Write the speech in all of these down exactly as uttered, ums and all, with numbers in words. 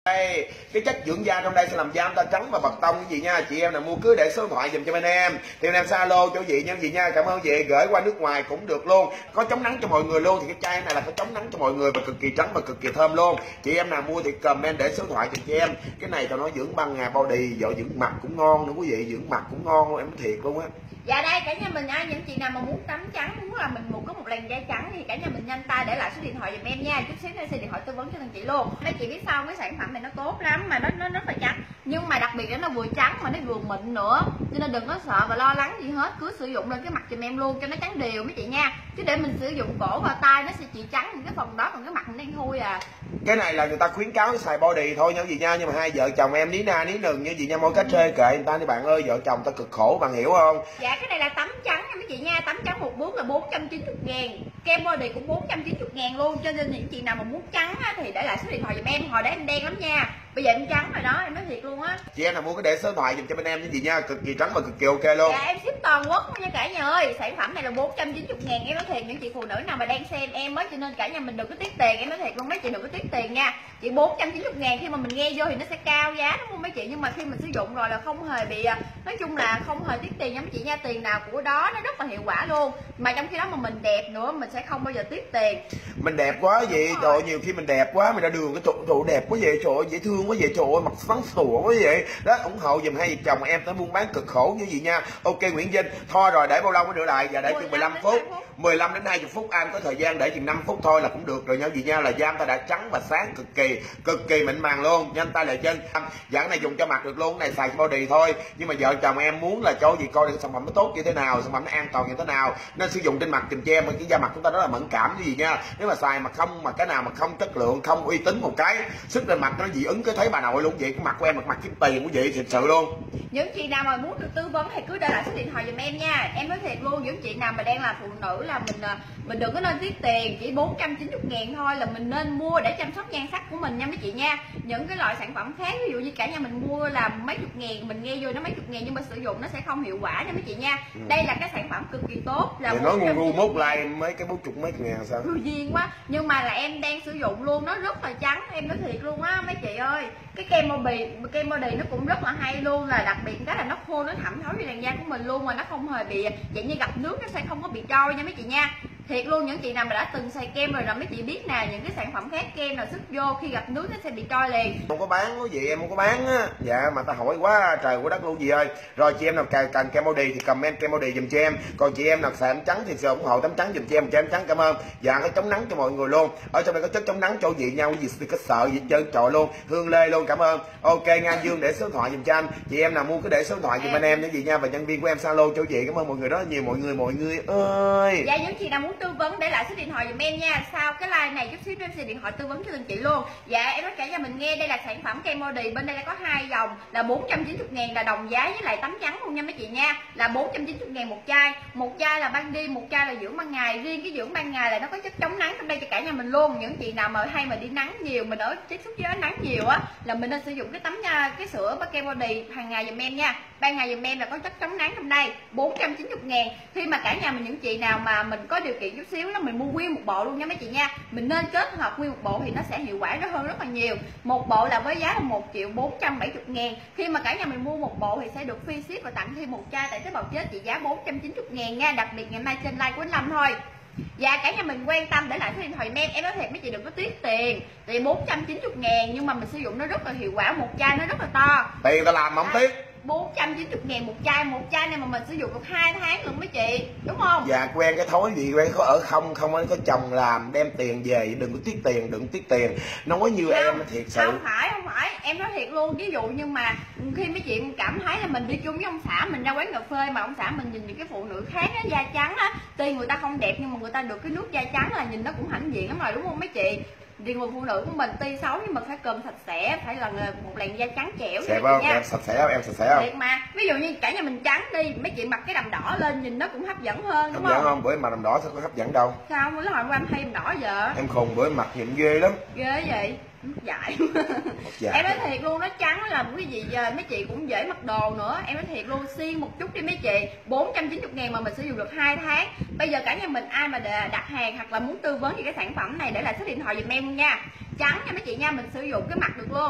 Đây, cái chất dưỡng da trong đây sẽ làm da chúng ta trắng và bật tông cái gì nha. Chị em nào mua cứ để số điện thoại dùm cho bên em. Thì bên em Zalo cho chị nha chị nha. Cảm ơn chị, gửi qua nước ngoài cũng được luôn. Có chống nắng cho mọi người luôn. Thì cái chai này là có chống nắng cho mọi người và cực kỳ trắng và cực kỳ thơm luôn. Chị em nào mua thì comment để số điện thoại cho chị em. Cái này cho nó dưỡng băng ngà body, vợ dưỡng mặt cũng ngon nữa quý vị, dưỡng mặt cũng ngon em thiệt luôn á. Dạ đây cả nhà mình á, những chị nào mà muốn tắm trắng, muốn là mình muốn có một làn da trắng thì cả nhà mình nhanh tay để lại số điện thoại giùm em nha. Chút xíu nữa sẽ điện thoại tư vấn cho thằng chị luôn. Mấy chị biết sao, cái sản phẩm này nó tốt lắm mà nó nó rất là trắng, nhưng mà đặc biệt là nó vừa trắng mà nó vừa mịn nữa, cho nên đừng có sợ và lo lắng gì hết, cứ sử dụng lên cái mặt giùm em luôn cho nó trắng đều mấy chị nha. Chứ để mình sử dụng cổ và tay nó sẽ chỉ trắng những cái phần đó, còn cái mặt nó đen thui à. Cái này là người ta khuyến cáo xài body thôi nha quý vị nha, nhưng mà hai vợ chồng em ní na ní nừng như gì nha, môi cách trê kệ người ta đi bạn ơi, vợ chồng ta cực khổ bạn hiểu không? Dạ cái này là tắm trắng nha mấy chị nha, tắm trắng một bước là bốn trăm chín mươi ngàn, kem body cũng bốn trăm chín mươi ngàn luôn, cho nên những chị nào mà muốn trắng á, thì để lại số điện thoại giùm em. Hồi đấy em đen lắm nha, bây giờ em trắng rồi đó, em nói thiệt luôn á. Chị em nào muốn cái để số điện thoại dùm cho bên em như gì nha, cực kỳ trắng và cực kỳ ok luôn. Dạ em ship toàn quốc luôn nha cả nhà ơi. Sản phẩm này là bốn trăm chín mươi ngàn, em nói thiệt những chị phụ nữ nào mà đang xem em mới, cho nên cả nhà mình đừng có tiếc tiền, em nói thiệt luôn mấy chị đừng có tiếc tiền nha. Chị bốn trăm chín mươi ngàn khi mà mình nghe vô thì nó sẽ cao giá đúng không mấy chị, nhưng mà khi mình sử dụng rồi là không hề bị, nói chung là không hề tiếc tiền nha mấy chị nha, tiền nào của đó, nó rất là hiệu quả luôn. Mà trong khi đó mà mình đẹp nữa mình sẽ không bao giờ tiếc tiền. Mình đẹp quá vậy, trời ơi, nhiều khi mình đẹp quá mình ra đường cái chỗ chỗ đẹp quá vậy, trời ơi dễ thương quá vậy, trời ơi mặt sáng sủa quá vậy đó. Ủng hộ dùm hai vợ chồng em tới buôn bán cực khổ như gì nha. Ok Nguyễn Vinh, thôi rồi để bao lâu mới rửa lại? Và để chừng mười lăm phút, mười lăm đến hai mươi phút, anh có thời gian để chừng năm phút thôi là cũng được rồi nha gì nha. Là da ta đã trắng và sáng cực kỳ cực kỳ mịn màng luôn, nhanh tay lại chân. Dạ cái này dùng cho mặt được luôn, cái này xài body thôi, nhưng mà vợ chồng em muốn là cho gì coi được sản phẩm nó tốt như thế nào, sản phẩm nó an toàn như thế nào, nên sử dụng trên mặt dùm cho em. Cái da mặt chúng ta rất là mẫn cảm như gì nha, nếu mà xài mà không, mà cái nào mà không chất lượng, không uy tín một cái sức lên mặt nó dị ứng cái thấy bà nội luôn vậy. Cái mặt của em mặt mặt kiếm tiền quý vị, thật sự luôn. Những chị nào mà muốn được tư vấn thì cứ để lại số điện thoại giùm em nha. Em nói thiệt luôn, những chị nào mà đang là phụ nữ là mình mình đừng có nên tiếc tiền, chỉ bốn trăm chín mươi ngàn thôi là mình nên mua để chăm sóc nhan sắc của mình nha mấy chị nha. Những cái loại sản phẩm khác ví dụ như cả nhà mình mua là mấy chục ngàn, mình nghe vô nó mấy chục ngàn nhưng mà sử dụng nó sẽ không hiệu quả nha mấy chị nha. Ừ. Đây là cái sản phẩm cực kỳ tốt, là nói ngu ngu mốt like mấy cái bốn chục mấy ngàn sao hư duyên quá, nhưng mà là em đang sử dụng luôn, nó rất là trắng, em nói thiệt luôn á mấy chị ơi. Cái kem body kem body nó cũng rất là hay luôn, là đặc biệt cái là nó khô, nó thẩm thấu vào làn da của mình luôn, mà nó không hề bị dạng như gặp nước nó sẽ không có bị trôi nha mấy chị nha. Thiệt luôn, những chị nào mà đã từng xài kem rồi là mấy chị biết nè, những cái sản phẩm khác kem nào sức vô khi gặp nước nó sẽ bị trôi liền. Không có bán quý vị, em không có bán á. Dạ mà ta hỏi quá trời quá đất luôn gì ơi. Rồi chị em nào cần, cần kem body thì comment kem body dùm cho em. Còn chị em nào xài tắm trắng thì sẽ ủng hộ tắm trắng dùm cho em, cho em trắng cảm ơn. Dạ có chống nắng cho mọi người luôn. Ở trong đây có chất chống nắng cho vị nhau, gì có sợ gì trơn trọi luôn. Hương Lê luôn, cảm ơn. Ok Nga Dương để số điện thoại dùm cho anh. Chị em nào mua cứ để số điện thoại dùm anh em những gì nha, và nhân viên của em Zalo cho chị. Cảm ơn mọi người rất là nhiều, mọi người mọi người ơi. Dạ những chị nào muốn tư vấn để lại số điện thoại giùm em nha. Sau cái like này chút xíu em sẽ điện thoại tư vấn cho từng chị luôn. Dạ em nói cả cho mình nghe, đây là sản phẩm kem body, bên đây là có hai dòng là bốn trăm chín mươi ngàn, là đồng giá với lại tắm trắng luôn nha mấy chị nha, là bốn trăm chín mươi ngàn một chai. Một chai là ban đêm, một chai là dưỡng ban ngày. Riêng cái dưỡng ban ngày là nó có chất chống nắng trong đây cho cả nhà mình luôn. Những chị nào mà hay mà đi nắng nhiều, mình ở tiếp xúc với ánh nắng nhiều á, là mình nên sử dụng cái tắm nha, cái sữa kem body hàng ngày giùm em nha. Ban ngày giùm em là có chất chống nắng trong đây, bốn trăm chín mươi ngàn. Khi mà cả nhà mình, những chị nào mà mình có điều kiện chút xíu đó, mình mua nguyên một bộ luôn nha mấy chị nha. Mình nên kết hợp nguyên một bộ thì nó sẽ hiệu quả rất hơn rất là nhiều. Một bộ là với giá là một triệu bốn trăm bảy mươi ngàn. Khi mà cả nhà mình mua một bộ thì sẽ được free ship và tặng thêm một chai tại tế bào chết trị giá bốn trăm chín mươi ngàn nha. Đặc biệt ngày mai trên like của anh Lâm thôi. Dạ cả nhà mình quan tâm để lại số điện thoại em. Em nói thiệt mấy chị đừng có tiếc tiền, tại bốn trăm chín mươi ngàn nhưng mà mình sử dụng nó rất là hiệu quả, một chai nó rất là to. Tiền ta làm mà không tiếc. bốn trăm chín mươi ngàn một chai, một chai này mà mình sử dụng được hai tháng luôn mấy chị, đúng không? Dạ quen cái thói gì quen có ở không không có chồng làm đem tiền về, đừng có tiếc tiền, đừng tiếc tiền. Nói như không, em thiệt sự. Không phải, không phải, em nói thiệt luôn. Ví dụ nhưng mà khi mấy chị cảm thấy là mình đi chung với ông xã, mình ra quán cà phê mà ông xã mình nhìn những cái phụ nữ khác á, da trắng á, tuy người ta không đẹp nhưng mà người ta được cái nước da trắng là nhìn nó cũng hãnh diện lắm rồi, đúng không mấy chị? Thì người phụ nữ của mình tuy xấu nhưng mà phải cơm sạch sẽ, phải là một làn da trắng trẻo. Đẹp không? Em sạch sẽ không? Em sạch sẽ không? Thiệt mà. Ví dụ như cả nhà mình trắng đi, mấy chị mặc cái đầm đỏ lên nhìn nó cũng hấp dẫn hơn, đúng hấp dẫn không? không? Bữa em mặc đầm đỏ sao có hấp dẫn đâu. Sao? Bữa hồi qua em hay đầm đỏ giờ. Em khùng, bữa em mặc nhìn ghê lắm. Ghê vậy? Dại. Dạ. Em nói thiệt luôn, nó trắng là cái gì giờ mấy chị cũng dễ mặc đồ nữa. Em nói thiệt luôn, xiên một chút đi mấy chị, bốn trăm chín mươi ngàn mà mình sử dụng được hai tháng. Bây giờ cả nhà mình ai mà đặt hàng hoặc là muốn tư vấn về cái sản phẩm này để lại số điện thoại giùm em luôn nha. Trắng nha mấy chị nha, mình sử dụng cái mặt được luôn.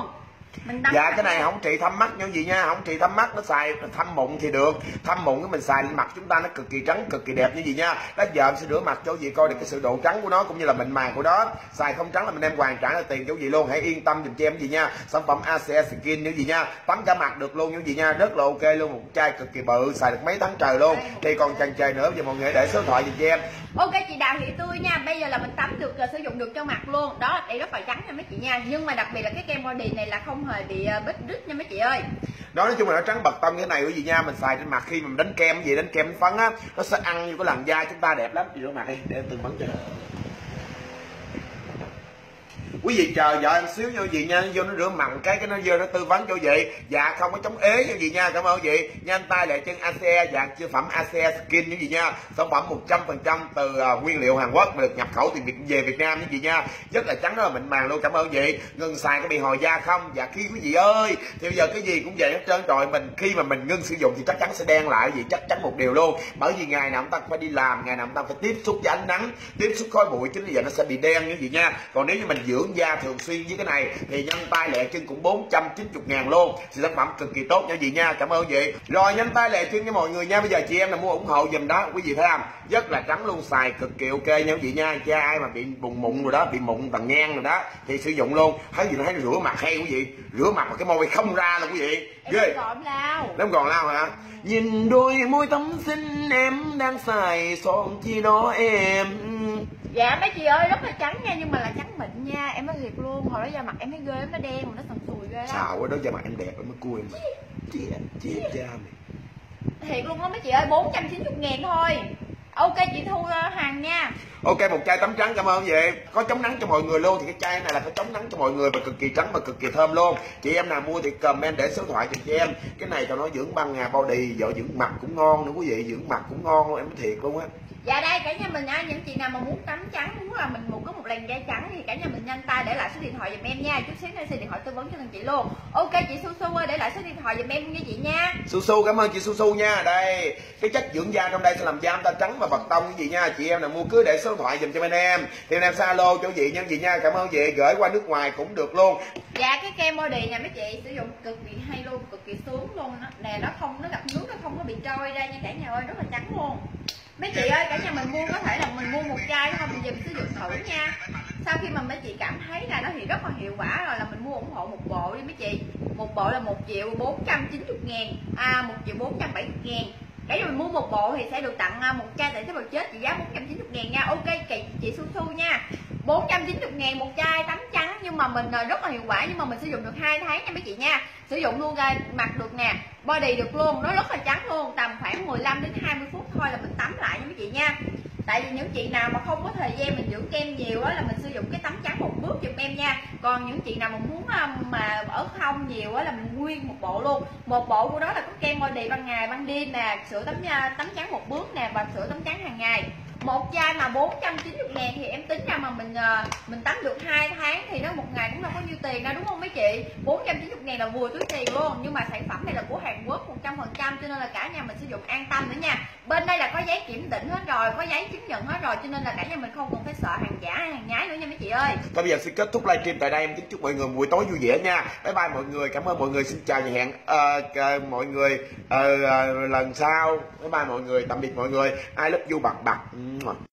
Mình dạ cái này không trị thâm mắt nha quý vị nha, không trị thâm mắt, nó xài thâm mụn thì được, thâm mụn cái mình xài lên mặt chúng ta nó cực kỳ trắng cực kỳ đẹp như gì nha. Đó giờ em sẽ rửa mặt cho quý vị coi được cái sự độ trắng của nó cũng như là mịn màng của nó. Xài không trắng là mình đem hoàn trả là tiền cho quý vị luôn, hãy yên tâm dùm cho em gì nha. Sản phẩm a xê Skin như gì nha, tắm cả mặt được luôn như gì nha, rất là ok luôn, một chai cực kỳ bự xài được mấy tháng trời luôn. Thì còn chần chờ nữa giờ mọi người để số điện thoại dùm cho em. Ok chị Đào Thị Tươi nha, bây giờ là mình tắm được sử dụng được cho mặt luôn đó, đây rất là trắng nha mấy chị nha, nhưng mà đặc biệt là cái kem body này là không hề bị bít rít nha mấy chị ơi. Đó nói chung là nó trắng bật tông như thế này quý vị nha, mình xài trên mặt khi mà mình đánh kem gì đánh kem đánh phấn á, nó sẽ ăn vô cái làn da chúng ta đẹp lắm. Chị rửa mặt đi để em tư vấn cho. Quý vị chờ vợ em xíu nha quý vị nha, vô nó rửa mặn cái cái nó vô nó tư vấn cho quý vị. Dạ không có chống ế nha quý vị nha, cảm ơn quý vị. Nhanh tay lại chân a xê dạ chế phẩm a xê Skin như quý vị nha, sản phẩm một trăm phần trăm từ uh, nguyên liệu Hàn Quốc mà được nhập khẩu từ Việt về Việt Nam như quý vị nha, rất là trắng rất là mịn màng luôn, cảm ơn quý vị. Ngừng xài có bị hồi da không? Dạ khi quý vị ơi, thì bây giờ cái gì cũng vậy hết trơn rồi, mình khi mà mình ngưng sử dụng thì chắc chắn sẽ đen lại gì, chắc chắn một điều luôn, bởi vì ngày nào chúng ta phải đi làm, ngày nào chúng ta phải tiếp xúc với ánh nắng, tiếp xúc khói bụi, chính vì vậy nó sẽ bị đen như quý vị nha. Còn nếu như mình dưỡng da thường xuyên với cái này thì nhanh tay lẹ chân cũng bốn trăm chín mươi ngàn luôn, thì sản phẩm cực kỳ tốt nha quý vị nha, cảm ơn quý vị. Rồi nhanh tay lẹ chân với mọi người nha, bây giờ chị em là mua ủng hộ dùm đó, quý vị thấy không, rất là trắng luôn, xài cực kỳ ok nha quý vị nha. Cha ai mà bị bùng mụn rồi đó, bị mụn tầng ngang rồi đó thì sử dụng luôn, thấy gì nó thấy rửa mặt hay quý vị, rửa mặt mà cái môi không ra luôn quý vị, ghê. Em còn lao hả? Nhìn đôi môi tấm xinh em đang xài son chi đó em. Dạ mấy chị ơi rất là trắng nha, nhưng mà là trắng mịn nha, em nói thiệt luôn, hồi đó da mặt em thấy ghê, nó đen mà nó sần sùi ghê lắm. Sao quá đó, da mặt em đẹp em mới cua em mà. Chị chị cha mày. Thiệt luôn đó mấy chị ơi, bốn trăm chín mươi ngàn thôi. Ok chị Thu hàng nha. Ok một chai tắm trắng, cảm ơn vậy. Có chống nắng cho mọi người luôn, thì cái chai này là có chống nắng cho mọi người và cực kỳ trắng và cực kỳ thơm luôn. Chị em nào mua thì comment để số điện thoại cho chị em. Cái này cho nó dưỡng băng ngà body, vợ dưỡng mặt cũng ngon nữa quý vị, dưỡng mặt cũng ngon luôn, em nói thiệt luôn á. Dạ đây cả nhà mình á, những chị nào mà muốn tắm trắng, muốn là mình muốn có một làn da trắng thì cả nhà mình nhanh tay để lại số điện thoại giùm em nha, chút xíu nữa sẽ điện thoại tư vấn cho từng chị luôn. Ok chị Su Su ơi, để lại số điện thoại giùm em nha chị nha. Su Su cảm ơn chị Su Su nha. Đây cái chất dưỡng da trong đây sẽ làm da chúng ta trắng và bật tông cái gì nha. Chị em nào mua cứ để số điện thoại giùm cho bên em thì em sẽ alo cho chị nha chị nha, cảm ơn chị. Gửi qua nước ngoài cũng được luôn. Dạ cái kem body này mấy chị sử dụng cực kỳ hay luôn, cực kỳ sướng luôn đó. Nè nó không, nó gặp nước nó không có bị trôi ra nha cả nhà ơi, rất là trắng luôn. Mấy chị ơi, cả nhà mình mua có thể là mình mua một chai thôi, mình dùng sử dụng thử nha. Sau khi mà mấy chị cảm thấy là nó thì rất là hiệu quả rồi là mình mua ủng hộ một bộ đi mấy chị. Một bộ là một triệu bốn trăm chín mươi ngàn, à một triệu bốn trăm bảy mươi ngàn. Cả nhà mình mua một bộ thì sẽ được tặng một chai tẩy tế bào chết trị giá bốn trăm chín mươi ngàn nha. Ok chị, chị Su Su nha. bốn trăm chín mươi ngàn một chai tắm trắng, nhưng mà mình rất là hiệu quả, nhưng mà mình sử dụng được hai tháng nha mấy chị nha. Sử dụng luôn ra mặt được nè, body được luôn, nó rất là trắng luôn, tầm khoảng mười lăm đến hai mươi phút thôi là mình tắm lại nha mấy chị nha. Tại vì những chị nào mà không có thời gian mình dưỡng kem nhiều á là mình sử dụng cái tắm trắng một bước giùm em nha. Còn những chị nào mà muốn mà ở không nhiều á là mình nguyên một bộ luôn. Một bộ của đó là có kem body ban ngày ban đêm nè, sữa tắm tắm trắng một bước nè và sữa tắm trắng hàng ngày. Một chai mà bốn trăm chín mươi ngàn thì em tính ra mà mình mình tắm được hai tháng thì nó một ngày cũng đâu có nhiêu tiền đâu đúng không mấy chị. Bốn trăm chín mươi ngàn là vừa túi tiền luôn, nhưng mà sản phẩm này là của Hàn Quốc một trăm phần trăm cho nên là cả nhà mình sử dụng an tâm nữa nha. Bên đây là có giấy kiểm định hết rồi, có giấy chứng nhận hết rồi, cho nên là cả nhà mình không cần phải sợ hàng giả hay hàng nhái nữa nha mấy chị ơi. Thôi bây giờ xin kết thúc livestream tại đây, em kính chúc mọi người buổi tối vui vẻ nha. Bye bye mọi người, cảm ơn mọi người, xin chào và hẹn uh, mọi người uh, uh, lần sau. Bye bye mọi người, tạm biệt mọi người, I love you bật bật.